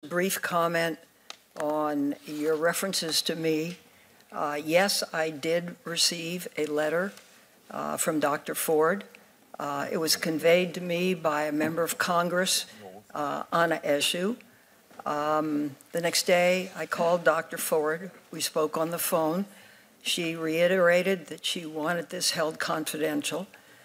brief comment on your references to me. Yes, I did receive a letter from Dr. Ford. It was conveyed to me by a member of Congress on an issue. The next day, I called Dr. Ford. We spoke on the phone. She reiterated that she wanted this held confidential,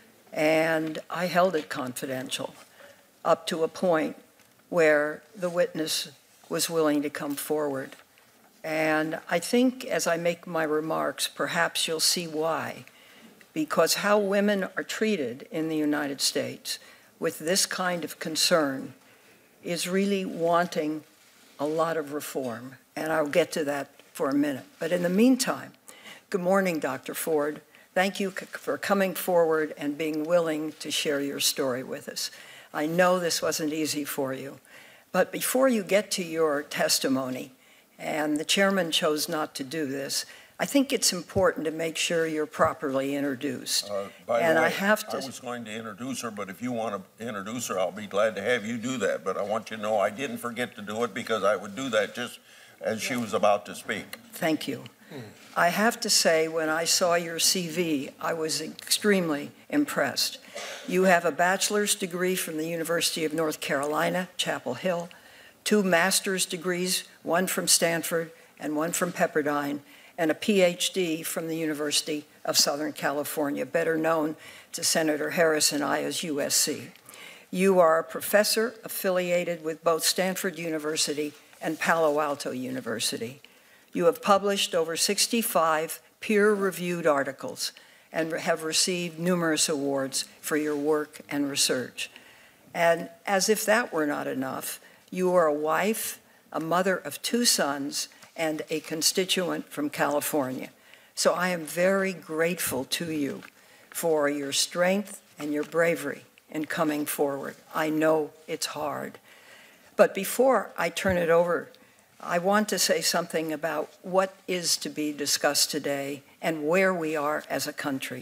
and I held it confidential up to a point where the witness was willing to come forward. And I think as I make my remarks, perhaps you'll see why. Because how women are treated in the United States with this kind of concern is really wanting a lot of reform. And I'll get to that for a minute. But in the meantime, good morning, Dr. Ford. Thank you for coming forward and being willing to share your story with us. I know this wasn't easy for you. But before you get to your testimony, and the chairman chose not to do this, I think it's important to make sure you're properly introduced. By the way, I was going to introduce her, but if you want to introduce her, I'll be glad to have you do that. But I want you to know I didn't forget to do it because I would do that just as she was about to speak. Thank you. I have to say, when I saw your CV, I was extremely impressed. You have a bachelor's degree from the University of North Carolina, Chapel Hill, 2 master's degrees, one from Stanford and one from Pepperdine, and a PhD from the University of Southern California, better known to Senator Harris and I as USC. You are a professor affiliated with both Stanford University and Palo Alto University. You have published over 65 peer-reviewed articles and have received numerous awards for your work and research. And as if that were not enough, you are a wife, a mother of 2 sons, and a constituent from California. So I am very grateful to you for your strength and your bravery in coming forward. I know it's hard. But before I turn it over, I want to say something about what is to be discussed today and where we are as a country.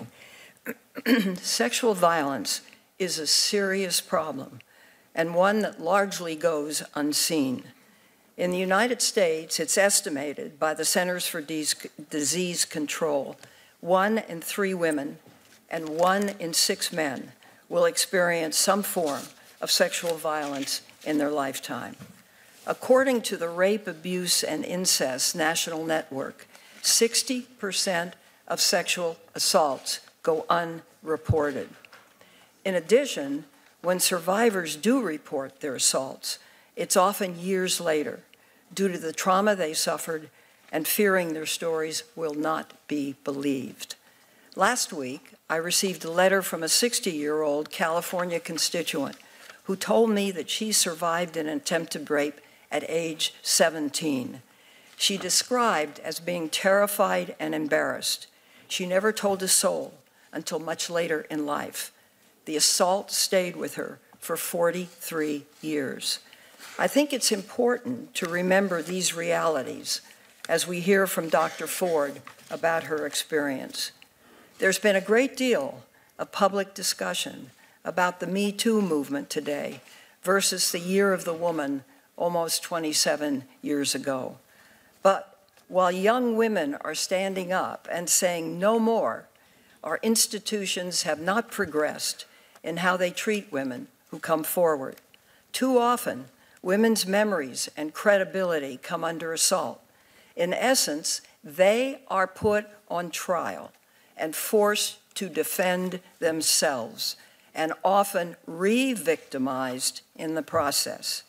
Sexual violence is a serious problem and one that largely goes unseen. In the United States, it's estimated by the Centers for Disease Control, 1 in 3 women and 1 in 6 men will experience some form of sexual violence in their lifetime. According to the Rape, Abuse, and Incest National Network, 60% of sexual assaults go unreported. In addition, when survivors do report their assaults, it's often years later due to the trauma they suffered and fearing their stories will not be believed. Last week, I received a letter from a 60-year-old California constituent who told me that she survived an attempted rape at age 17. She described as being terrified and embarrassed. She never told a soul until much later in life. The assault stayed with her for 43 years. I think it's important to remember these realities as we hear from Dr. Ford about her experience. There's been a great deal of public discussion about the Me Too movement today versus the Year of the Woman almost 27 years ago. But while young women are standing up and saying no more, our institutions have not progressed in how they treat women who come forward. Too often, women's memories and credibility come under assault. In essence, they are put on trial and forced to defend themselves, and often re-victimized in the process.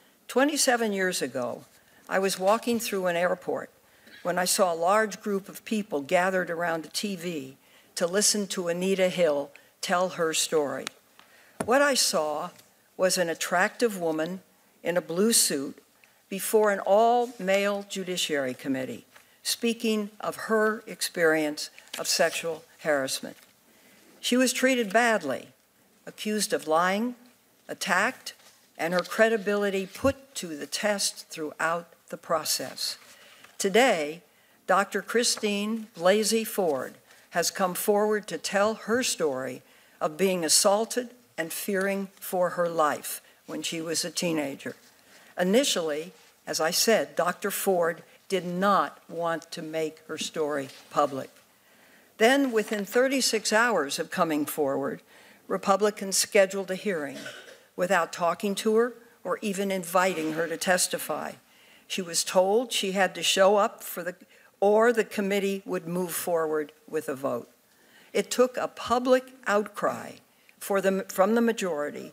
27 years ago, I was walking through an airport when I saw a large group of people gathered around a TV to listen to Anita Hill tell her story. What I saw was an attractive woman in a blue suit before an all-male Judiciary Committee, speaking of her experience of sexual harassment. She was treated badly, accused of lying, attacked, and her credibility put to the test throughout the process. Today, Dr. Christine Blasey Ford has come forward to tell her story of being assaulted and fearing for her life when she was a teenager. Initially, As I said, Dr. Ford did not want to make her story public. Then, within 36 hours of coming forward, Republicans scheduled a hearing without talking to her or even inviting her to testify. She was told she had to show up or the committee would move forward with a vote. It took a public outcry for the majority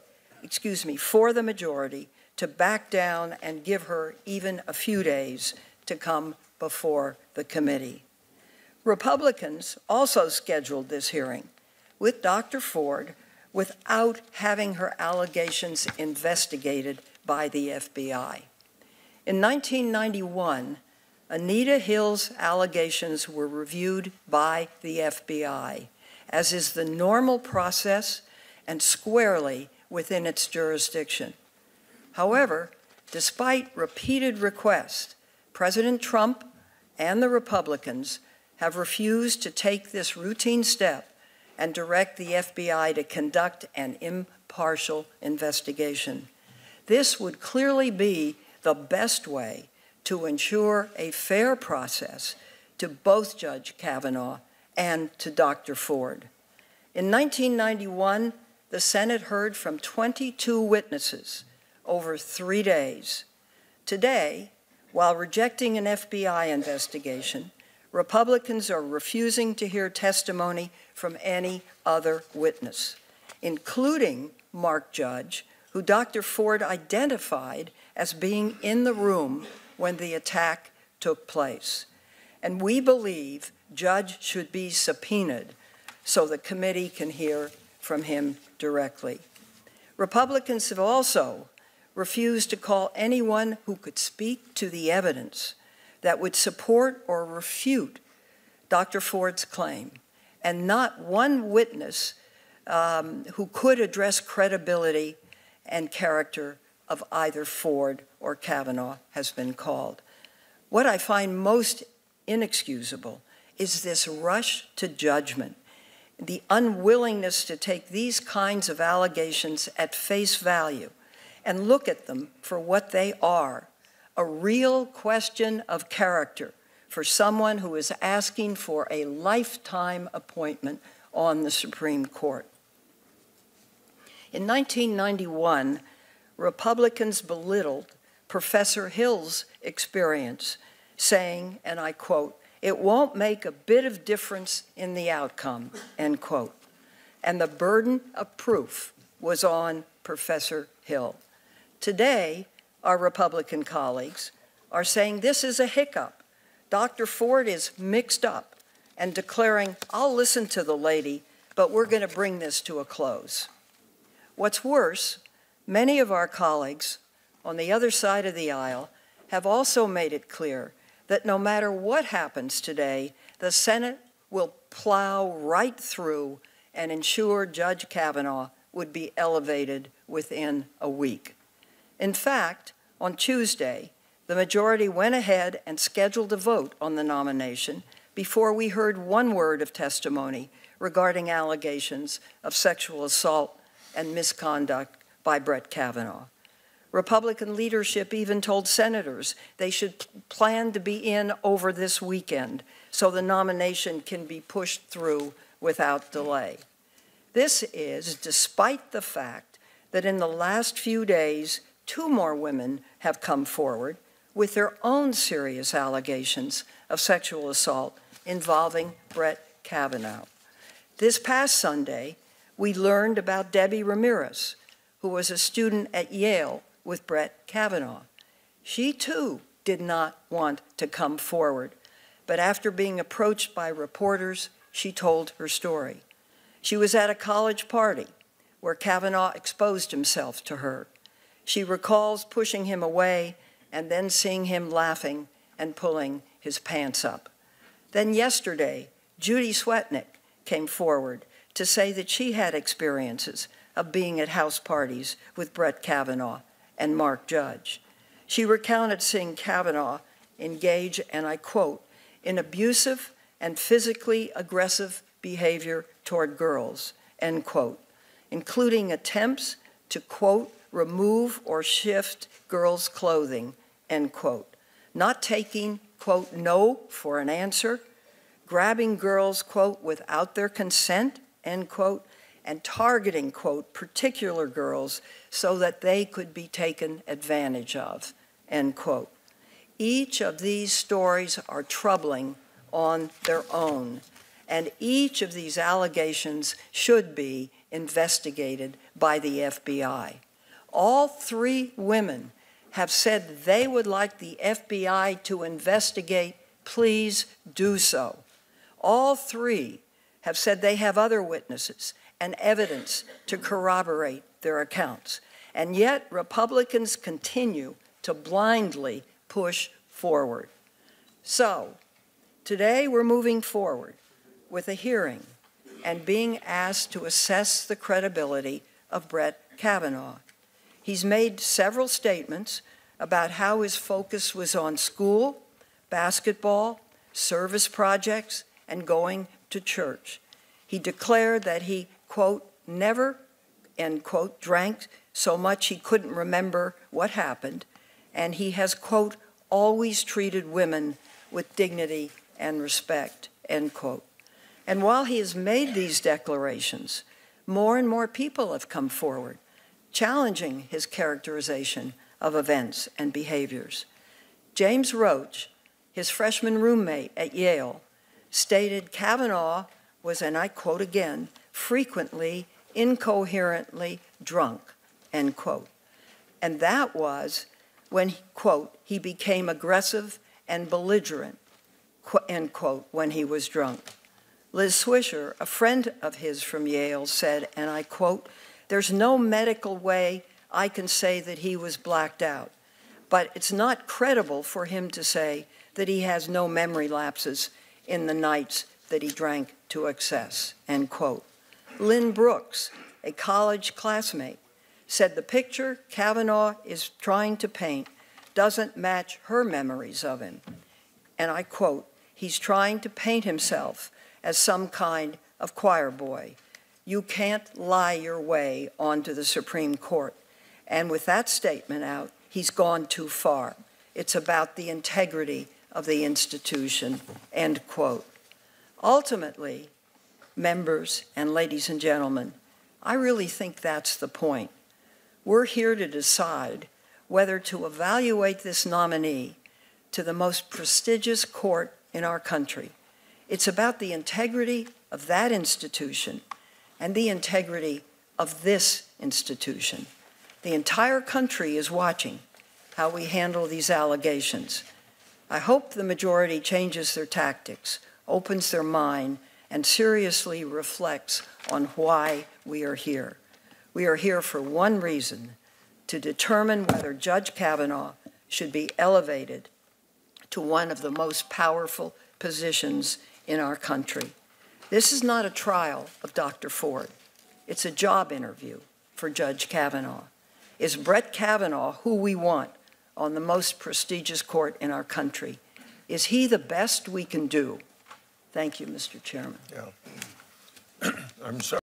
to back down and give her even a few days to come before the committee. Republicans also scheduled this hearing with Dr. Ford without having her allegations investigated by the FBI. In 1991, Anita Hill's allegations were reviewed by the FBI, as is the normal process and squarely within its jurisdiction. However, despite repeated requests, President Trump and the Republicans have refused to take this routine step and direct the FBI to conduct an impartial investigation. This would clearly be the best way to ensure a fair process to both Judge Kavanaugh and to Dr. Ford. In 1991, the Senate heard from 22 witnesses over 3 days. Today, while rejecting an FBI investigation, Republicans are refusing to hear testimony from any other witness, including Mark Judge, who Dr. Ford identified as being in the room when the attack took place. And we believe Judge should be subpoenaed so the committee can hear from him directly. Republicans have also refused to call anyone who could speak to the evidence that would support or refute Dr. Ford's claim, and not one witness who could address credibility and character of either Ford or Kavanaugh has been called. What I find most inexcusable is this rush to judgment, the unwillingness to take these kinds of allegations at face value and look at them for what they are, a real question of character for someone who is asking for a lifetime appointment on the Supreme Court. In 1991, Republicans belittled Professor Hill's experience, saying, and I quote, "It won't make a bit of difference in the outcome," end quote. And the burden of proof was on Professor Hill. Today, our Republican colleagues are saying this is a hiccup. Dr. Ford is mixed up and declaring, "I'll listen to the lady, but we're going to bring this to a close." What's worse, many of our colleagues on the other side of the aisle have also made it clear that no matter what happens today, the Senate will plow right through and ensure Judge Kavanaugh would be elevated within a week. In fact, on Tuesday, the majority went ahead and scheduled a vote on the nomination before we heard one word of testimony regarding allegations of sexual assault and misconduct by Brett Kavanaugh. Republican leadership even told senators they should plan to be in over this weekend so the nomination can be pushed through without delay. This is despite the fact that in the last few days, 2 more women have come forward with their own serious allegations of sexual assault involving Brett Kavanaugh. This past Sunday, we learned about Debbie Ramirez, who was a student at Yale with Brett Kavanaugh. She too did not want to come forward, but after being approached by reporters, she told her story. She was at a college party where Kavanaugh exposed himself to her. She recalls pushing him away and then seeing him laughing and pulling his pants up. Then yesterday, Judy Swetnick came forward to say that she had experiences of being at house parties with Brett Kavanaugh and Mark Judge. She recounted seeing Kavanaugh engage, and I quote, in abusive and physically aggressive behavior toward girls, end quote, including attempts to, quote, remove or shift girls' clothing, end quote. Not taking, quote, no for an answer, grabbing girls, quote, without their consent, end quote, and targeting, quote, particular girls so that they could be taken advantage of, end quote. Each of these stories are troubling on their own, and each of these allegations should be investigated by the FBI. All three women have said they would like the FBI to investigate. Please do so. All three have said they have other witnesses and evidence to corroborate their accounts. And yet Republicans continue to blindly push forward. So today we're moving forward with a hearing and being asked to assess the credibility of Brett Kavanaugh. He's made several statements about how his focus was on school, basketball, service projects, and going to church. He declared that he, quote, never, end quote, drank so much he couldn't remember what happened, and he has, quote, always treated women with dignity and respect, end quote. And while he has made these declarations, more and more people have come forward, challenging his characterization of events and behaviors. James Roach, his freshman roommate at Yale, stated Kavanaugh was, and I quote again, frequently, incoherently drunk, end quote. And that was when, quote, he became aggressive and belligerent, end quote, when he was drunk. Liz Swisher, a friend of his from Yale, said, and I quote, there's no medical way I can say that he was blacked out, but it's not credible for him to say that he has no memory lapses in the nights that he drank to excess, end quote. Lynn Brooks, a college classmate, said the picture Kavanaugh is trying to paint doesn't match her memories of him. And I quote, he's trying to paint himself as some kind of choir boy. You can't lie your way onto the Supreme Court. And with that statement out, he's gone too far. It's about the integrity of the institution, end quote. Ultimately, members and ladies and gentlemen, I really think that's the point. We're here to decide whether to evaluate this nominee to the most prestigious court in our country. It's about the integrity of that institution and the integrity of this institution. The entire country is watching how we handle these allegations. I hope the majority changes their tactics, opens their mind, and seriously reflects on why we are here. We are here for one reason, to determine whether Judge Kavanaugh should be elevated to one of the most powerful positions in our country. This is not a trial of Dr. Ford. It's a job interview for Judge Kavanaugh. Is Brett Kavanaugh who we want on the most prestigious court in our country? Is he the best we can do? Thank you, Mr. Chairman. Yeah. I'm sorry.